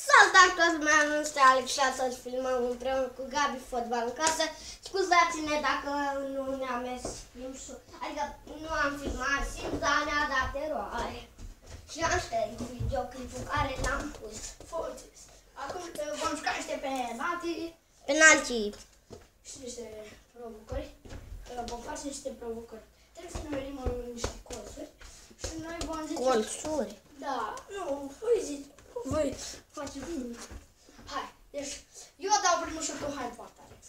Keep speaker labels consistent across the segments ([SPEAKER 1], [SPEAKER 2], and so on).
[SPEAKER 1] Salutare toată lumea, nu este Alex și astăzi filmăm împreună cu Gabi fotbal în casă. Scuzați-ne dacă nu ne-am mers, adică nu am filmat simt, dar ne-a dat eroare. Și asta e videoclipul care l-am pus.
[SPEAKER 2] Acum vom juca niște penalti.
[SPEAKER 1] Penalti.
[SPEAKER 2] Și niște provocări. Vom face niște provocări. Trebuie să ne venim în niște colțuri. Și noi vom zice...
[SPEAKER 1] Colțuri?
[SPEAKER 2] Da, nu, voi zici. Voi faceți bine. Hai, deci eu dau primul și tu hai foarte Alex.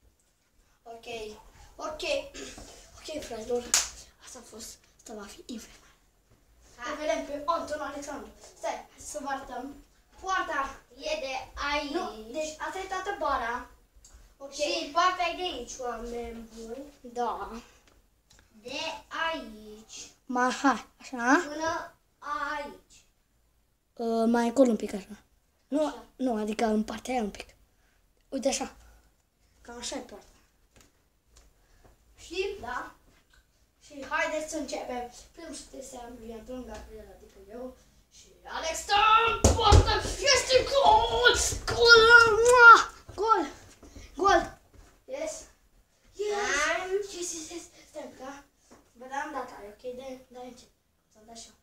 [SPEAKER 2] Ok, fraților. Asta a fost, asta va fi infernal. Hai. Vedem pe Anton Alexandru. Stai, să vă arătăm. Poarta
[SPEAKER 1] E de aici.
[SPEAKER 2] nu, deci asta e toată bara. Ok.
[SPEAKER 1] Și partea e de aici, oameni buni.
[SPEAKER 2] Da.
[SPEAKER 1] De aici.
[SPEAKER 2] Mai hai, așa.
[SPEAKER 1] Până aici.
[SPEAKER 2] Mai încolo un pic așa. Nu,
[SPEAKER 1] Așa.
[SPEAKER 2] nu, adică în partea aia un pic. Uite așa. Cam așa e poarta. Și, da. Și haideți să începem. Primul să te seamă Anton Gabriel, adică eu. Și Alex Tam, poartă, este gol! Gol! Gol! Yes! Yes! Stai, da? Vă dăm data, ok? Dai încep. Să-mi dai așa.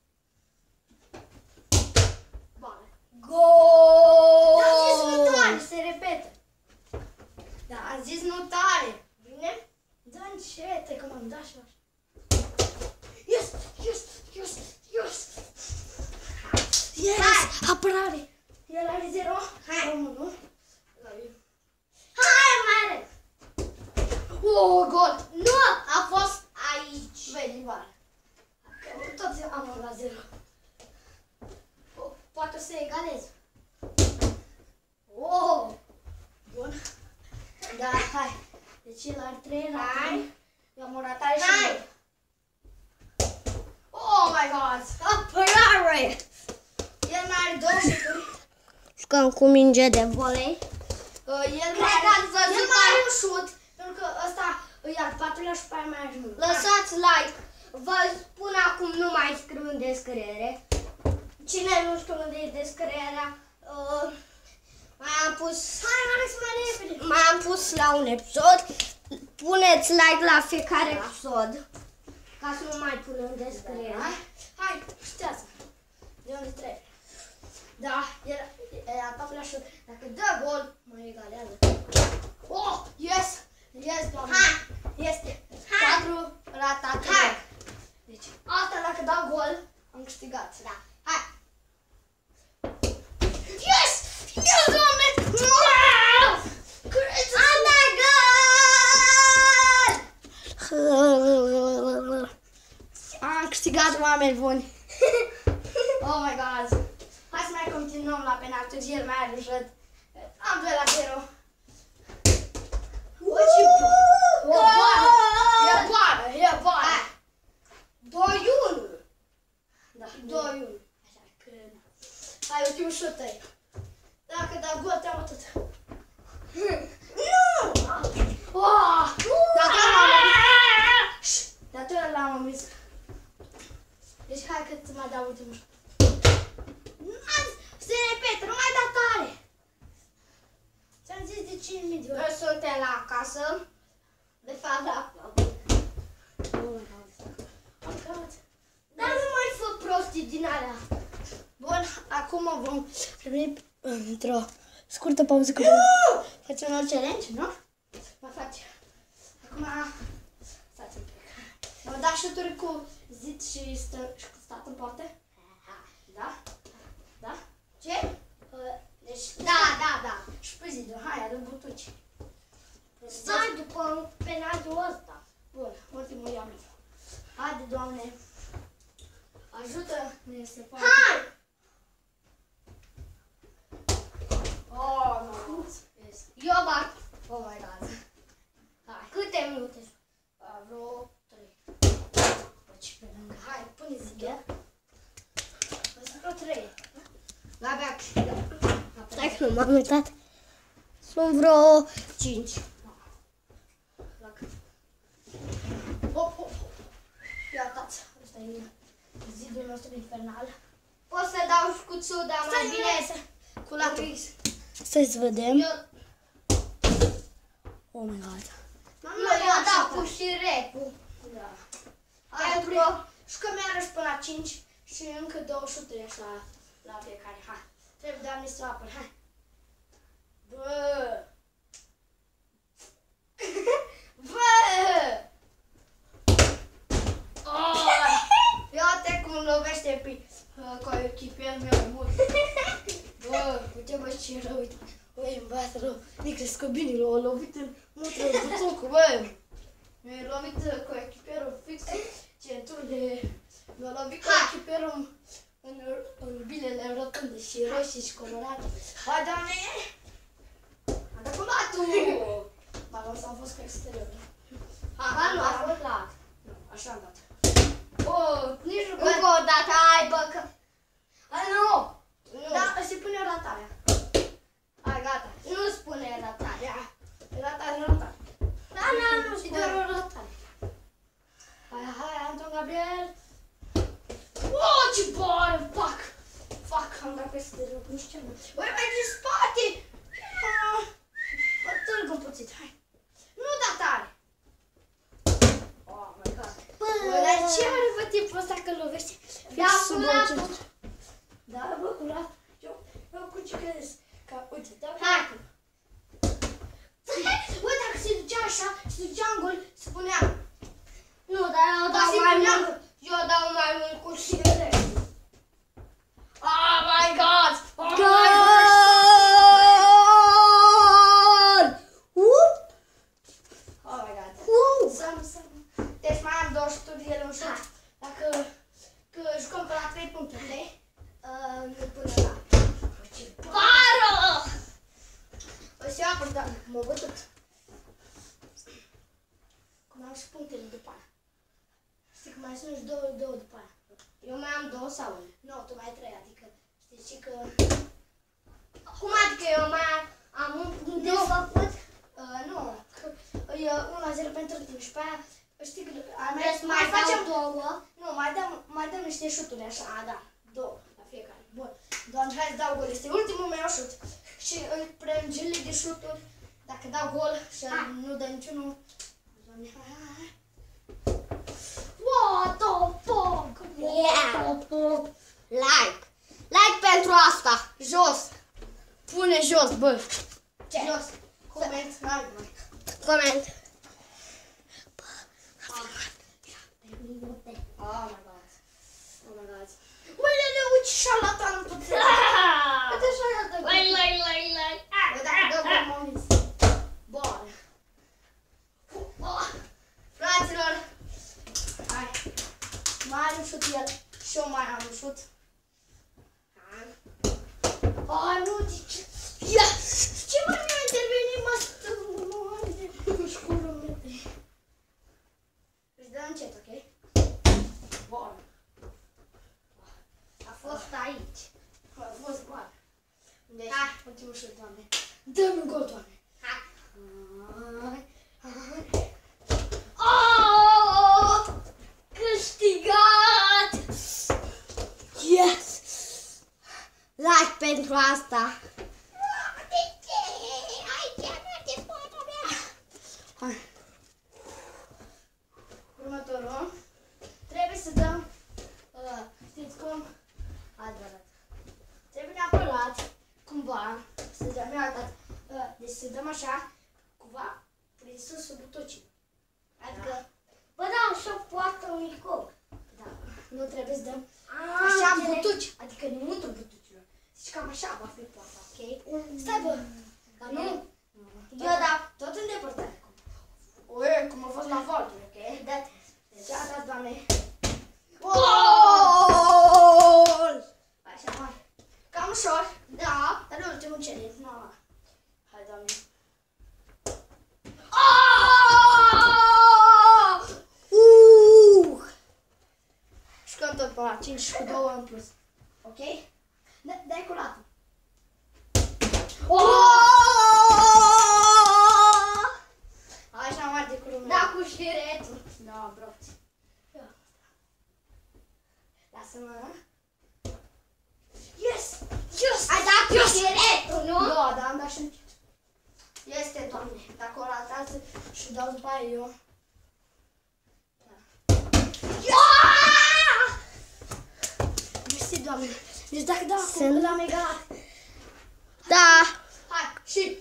[SPEAKER 2] Bale.
[SPEAKER 1] Gol!
[SPEAKER 2] Da, am zis nu tare, se repetă. Da, am zis nu tare. Bine? Da, încet, că m-am dat și așa. Yes! Yes! Apărare! El are 0.
[SPEAKER 1] Hai.
[SPEAKER 2] 1.
[SPEAKER 1] Hai, mare!
[SPEAKER 2] Oh, gol!
[SPEAKER 1] Nu, a fost aici.
[SPEAKER 2] Vedi, bale. Toți am la 0. Poate o să egalez. Oh! Bun. Da, hai. Deci el are 3 ratare.
[SPEAKER 1] Hai.
[SPEAKER 2] Eu am o ratare și
[SPEAKER 1] Hai.
[SPEAKER 2] gol. Oh my god!
[SPEAKER 1] Apărare!
[SPEAKER 2] El mai are 2 șuturi.
[SPEAKER 1] Jucăm cu minge de volei.
[SPEAKER 2] El
[SPEAKER 1] Cred
[SPEAKER 2] mai
[SPEAKER 1] că ați văzut
[SPEAKER 2] are un șut. Pentru că ăsta e al patrulea și pe aia mai ajung.
[SPEAKER 1] Lăsați like. Vă spun acum, nu mai scriu în descriere. Cine nu știu unde e descrierea, mai am pus...
[SPEAKER 2] Hai, Alex, mai repede!
[SPEAKER 1] Mai am pus la un episod. Puneți like la fiecare episod. Ca să nu mai pun în descriere.
[SPEAKER 2] Hai, știați. De unde trebuie. Da, el e al patrulea șut. Dacă dă gol, mă egalează. Oh, yes! Yes, doamne.
[SPEAKER 1] Hai.
[SPEAKER 2] Este.
[SPEAKER 1] Hai.
[SPEAKER 2] 4 ratate.
[SPEAKER 1] Hai.
[SPEAKER 2] Deci, asta dacă dau gol, am câștigat.
[SPEAKER 1] Da. Hai.
[SPEAKER 2] Yes! Yes, doamne!
[SPEAKER 1] Am dat gol!
[SPEAKER 2] Am câștigat, oameni buni. Oh my god. Hai să mai continuăm la penalturi. El mai are jăt. Am 2 la 0. O boară! E boară! E boară! 2-1. Da, 2-1. Așa că... Hai, ultimul șut tăi. Dacă dau gol, te-am atât. Nu! Oh! Dator l-am omis. Deci hai că ți mai dau ultimul șut. Se repetă, nu mai da tare. Ți-am zis de 5.000 de ori.
[SPEAKER 1] Noi suntem la casă. De fapt, la club. Dar nu mai fă prostii din alea.
[SPEAKER 2] Bun, acum vom primi într-o scurtă pauză că facem un alt challenge, nu? Mă face. Acum, stați un pic. Mă da șuturi cu zid și stat în poartă? Da? Da? Ce? Deci,
[SPEAKER 1] Da.
[SPEAKER 2] și pe zidul, hai, adă butuci.
[SPEAKER 1] Stai după penaltul ăsta.
[SPEAKER 2] Bun, ultimul i-am luat. Haide, Doamne. Ajută-ne să facă.
[SPEAKER 1] Hai!
[SPEAKER 2] Oh, nu. Yes.
[SPEAKER 1] Eu bat.
[SPEAKER 2] Oh my god. Hai.
[SPEAKER 1] Câte minute?
[SPEAKER 2] Vreo 3. Păi pe lângă. Hai, pune zidul. Vreo 3.
[SPEAKER 1] Gabi a câștigat. Stai că nu m-am uitat. Sunt vreo 5.
[SPEAKER 2] Hop. Ia uitați. Ăsta e zidul nostru infernal.
[SPEAKER 1] Pot să dau scuțul, dar mai bine
[SPEAKER 2] Cu
[SPEAKER 1] Gata.
[SPEAKER 2] Stai să vedem.
[SPEAKER 1] Eu,
[SPEAKER 2] Oh my god.
[SPEAKER 1] eu dau cu șiretul.
[SPEAKER 2] Da.
[SPEAKER 1] Hai,
[SPEAKER 2] Și că mi-a până la 5 și încă 200 ești la fiecare. Hai. Trebuie de niște apă. Hai. Bă! Bă! Iată cum lovește pe coechipier meu mult. Bă, uite bă ce rău, uite. Băi, îmi bate rău. Mi-a crescut bine, l-a lovit în mutră butucul, bă. Mi-a lovit coechipierul fix centurile. Mi-a lovit coechipierul în bilele rotunde și roșii și colorate. Hai, Doamne! A dat cu latul! Ba, ăsta a fost pe exterior.
[SPEAKER 1] Ba, nu, a fost lat.
[SPEAKER 2] Nu, așa am dat. O, nici nu...
[SPEAKER 1] Încă o dată, hai bă, că...
[SPEAKER 2] Hai, nu!
[SPEAKER 1] Nu,
[SPEAKER 2] Da, se pune ratarea. Hai, gata.
[SPEAKER 1] nu spune ratare.
[SPEAKER 2] Ia, ratare.
[SPEAKER 1] Da, nu
[SPEAKER 2] Și
[SPEAKER 1] spune.
[SPEAKER 2] doar o ratare. Hai, Anton Gabriel. O, ce bani, fac! Fac, am dat peste rău, nu știu ce mă. Băi, mai din spate! Mă târg un puțin, hai. Nu da tare! Oh my god. Bă, dar ce are bă tipul ăsta că lovește?
[SPEAKER 1] Da,
[SPEAKER 2] Fix sub
[SPEAKER 1] curatul.
[SPEAKER 2] orice. Da, bă, curat. Eu cu ce crezi? Ca, uite, da,
[SPEAKER 1] Hai.
[SPEAKER 2] Bă, dacă se ducea așa, se ducea în gol, se punea.
[SPEAKER 1] Nu, dar eu
[SPEAKER 2] Da,
[SPEAKER 1] dau
[SPEAKER 2] se
[SPEAKER 1] mai
[SPEAKER 2] punea.
[SPEAKER 1] mult. Eu dau mai mult cu șire.
[SPEAKER 2] Oh my god! Oh my god!
[SPEAKER 1] Gol!
[SPEAKER 2] Oh my god. Să. Deci mai am 2 șuturi, ele un șut. Dacă că jucăm pe la 3 puncte, ok?
[SPEAKER 1] Nu până la.
[SPEAKER 2] Pară! O să iau, dar m-a bătut. Cum am și punctele după aia. Știi că mai sunt și două după aia.
[SPEAKER 1] Eu mai am 2 sau 1.
[SPEAKER 2] Nu, tu mai ai 3, adică știi și că...
[SPEAKER 1] Cum adică eu mai am un punct de făcut?
[SPEAKER 2] Nu, că e 1-0 pentru tine și pe aia știi că
[SPEAKER 1] Vreți să mai
[SPEAKER 2] facem
[SPEAKER 1] dau 2?
[SPEAKER 2] Nu, mai dăm niște șuturi așa, da, 2 la fiecare. Bun. Doamne, hai să dau gol. Este ultimul meu șut. Și îl prelungire de șuturi. Dacă dau gol și nu dă niciunul. Doamne, hai. What the fuck?
[SPEAKER 1] Yeah! Like! Like pentru asta!
[SPEAKER 2] Jos. Pune jos, bă.
[SPEAKER 1] Ce?
[SPEAKER 2] Jos. Coment. Hai, bă.
[SPEAKER 1] Coment!
[SPEAKER 2] Oh my god. Oh my god. Uite, uite șarlatan puțin. Uite șarlatan.
[SPEAKER 1] Like!
[SPEAKER 2] Bă, dacă dă gol, mă uiți. Bun. Fraților. Hai. Mai are un șut el. Și eu mai am un șut. Hai, nu, ce? Yes! Ce mă mi-a intervenit, mă stâng, șcurul meu. Își dă încet, ok? Bun.
[SPEAKER 1] A fost aici.
[SPEAKER 2] A fost bun. Deci,
[SPEAKER 1] Hai.
[SPEAKER 2] ultimul șut, Doamne. Dă-mi un gol, Doamne.
[SPEAKER 1] Hai!
[SPEAKER 2] Hai.
[SPEAKER 1] Oh! Câștigat!
[SPEAKER 2] Yes!
[SPEAKER 1] Like pentru asta! De ce? Aici nu te foto mea!
[SPEAKER 2] Hai. Următorul. Trebuie să dăm, știți cum? Adevărat. Trebuie neapărat, cumva, să dăm, deci să dăm așa, cumva, prinsă sub butucii. Adică,
[SPEAKER 1] Bă, da, și-o poartă un microb.
[SPEAKER 2] da, nu trebuie să dăm
[SPEAKER 1] Ah,
[SPEAKER 2] așa în
[SPEAKER 1] înțeleg.
[SPEAKER 2] butuci, adică înăuntru butucilor. Deci cam așa va fi poarta, ok? Stai, bă, dar nu.
[SPEAKER 1] Eu da.
[SPEAKER 2] Tot în depărtare. Ui, cum a fost la volturi, ok?
[SPEAKER 1] Da.
[SPEAKER 2] Deci, asta, Doamne.
[SPEAKER 1] Gol!
[SPEAKER 2] Așa, mai. Cam ușor.
[SPEAKER 1] Da.
[SPEAKER 2] Dar ultimul challenge, nu. Hai, Doamne. Jucăm tot pe la 5 și cu 2 în plus. Ok? Dai cu latul. Așa mai de cu lumea.
[SPEAKER 1] Da, cu șiretul.
[SPEAKER 2] Da, broți. Lasă-mă. Yes! Yes!
[SPEAKER 1] Ai dat cu șiret!
[SPEAKER 2] și închid. Este, Doamne, dacă o ratează și dau după aia eu. Mersi, Doamne. Deci dacă dau acum, l-am egalat.
[SPEAKER 1] Da.
[SPEAKER 2] Hai, și...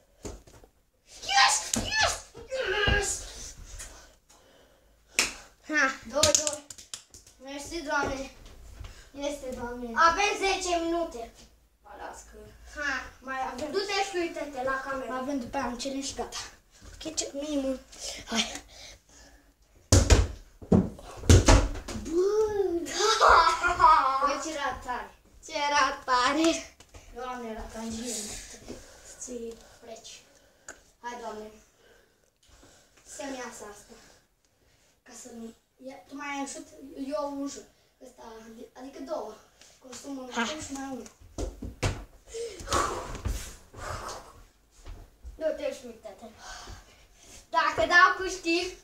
[SPEAKER 2] Yes! Yes! Yes!
[SPEAKER 1] Ha.
[SPEAKER 2] 2-2. Mersi, Doamne. Este, Doamne.
[SPEAKER 1] Avem 10 minute.
[SPEAKER 2] Mă las că...
[SPEAKER 1] Ha.
[SPEAKER 2] Mai avem...
[SPEAKER 1] Du-te și uite-te la cameră.
[SPEAKER 2] Mai avem după aia un challenge și gata. Ok, ce minimum. Hai. Băi, ce ratare.
[SPEAKER 1] Ce ratare.
[SPEAKER 2] Doamne, ratangie. Ți pleci. Hai, Doamne. Să-mi iasă asta. Ca să nu... Tu mai ai un șut, eu un șut. Ăsta, adică două. Consumul un șut și mai unul.
[SPEAKER 1] Du-te și uite-te. Dacă dau câștig.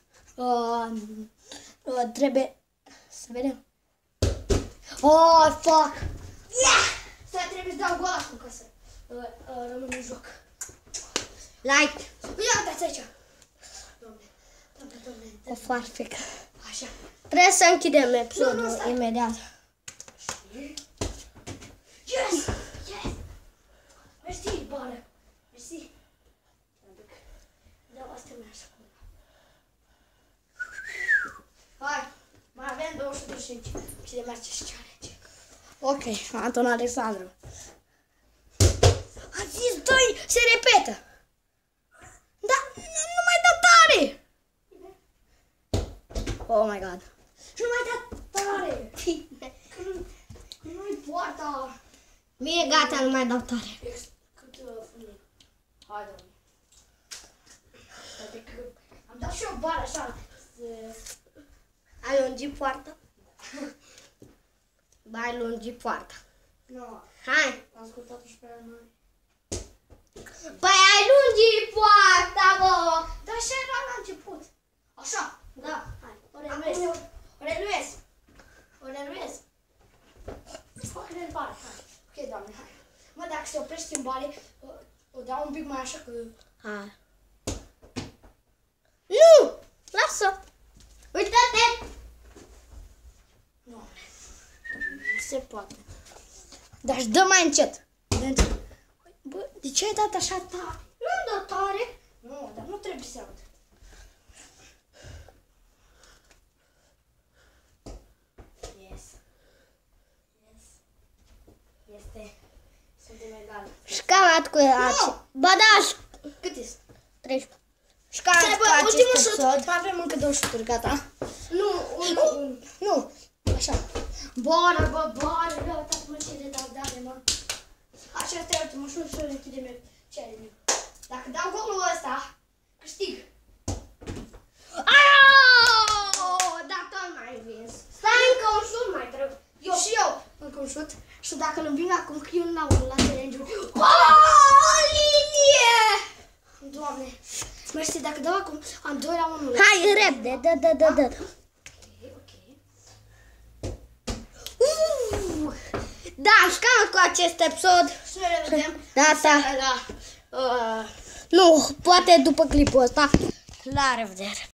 [SPEAKER 2] Trebuie să vedem. Oh, fuck!
[SPEAKER 1] Yeah!
[SPEAKER 2] Stai, trebuie să dau gol acum ca să rămân în joc.
[SPEAKER 1] Like.
[SPEAKER 2] Ia, uitați aici. Doamne.
[SPEAKER 1] O farfecă.
[SPEAKER 2] Așa.
[SPEAKER 1] Trebuie să închidem
[SPEAKER 2] Nu,
[SPEAKER 1] episodul
[SPEAKER 2] stai.
[SPEAKER 1] imediat.
[SPEAKER 2] Yes! Yes! Mersi, bară. Mersi. Da, asta mi-a așa. Hai, mai avem 205. Și de merge și challenge.
[SPEAKER 1] Ok, Anton Alexandru. A zis 2, se repetă. Da, nu mai dă tare. Oh my god.
[SPEAKER 2] Și nu mai da tare. Că nu-i poarta.
[SPEAKER 1] Bine, gata, nu mai dau tare.
[SPEAKER 2] Cât fundul. Hai, Doamne. Uite că am dat și o bară așa.
[SPEAKER 1] Ai lungit poarta? Ba, ai lungit poarta.
[SPEAKER 2] Nu,
[SPEAKER 1] Hai.
[SPEAKER 2] am ascultat-o și pe aia noi.
[SPEAKER 1] Păi ai lungit poarta, bă.
[SPEAKER 2] Dar așa era la început. Așa.
[SPEAKER 1] Da.
[SPEAKER 2] Hai, o reluez. O reluez. O reluez. Fac relevare, hai. Ok, Doamne, hai. Mă, dacă se oprește schimbare, o dau un pic mai așa că...
[SPEAKER 1] Hai. Nu! Lasă! Uite-te!
[SPEAKER 2] Nu,
[SPEAKER 1] Nu se poate. Dar dă mai încet.
[SPEAKER 2] bă, de ce ai dat așa tare?
[SPEAKER 1] Nu dă tare.
[SPEAKER 2] Nu, dar nu trebuie să aud. Yes. Yes. Este. Suntem egal.
[SPEAKER 1] Șcamat cu acest. Ba da,
[SPEAKER 2] Cât este?
[SPEAKER 1] 13. Șcamat
[SPEAKER 2] Stai,
[SPEAKER 1] cu
[SPEAKER 2] bă, ultimul
[SPEAKER 1] acest
[SPEAKER 2] șut.
[SPEAKER 1] episod.
[SPEAKER 2] Mai avem încă 2 șuturi, gata.
[SPEAKER 1] Nu, unul.
[SPEAKER 2] Nu, așa. Bară, bă, bară, ia uitați-mă ce de dau dare, mă. Așa este ultimul șut și închidem challenge. Dacă dau golul ăsta, câștig.
[SPEAKER 1] Dar tot mai vins. Stai încă un șut mai trebuie.
[SPEAKER 2] Eu și eu încă un șut. Și dacă îl înving acum, că eu nu l-au la challenge-uri.
[SPEAKER 1] Linie!
[SPEAKER 2] Doamne, mersi, dacă dau acum, am 2-1.
[SPEAKER 1] Hai, repede, dă.
[SPEAKER 2] Ok.
[SPEAKER 1] Da, șcamat cu acest episod.
[SPEAKER 2] Și ne revedem.
[SPEAKER 1] Data.
[SPEAKER 2] La...
[SPEAKER 1] Nu, poate după clipul ăsta. La revedere.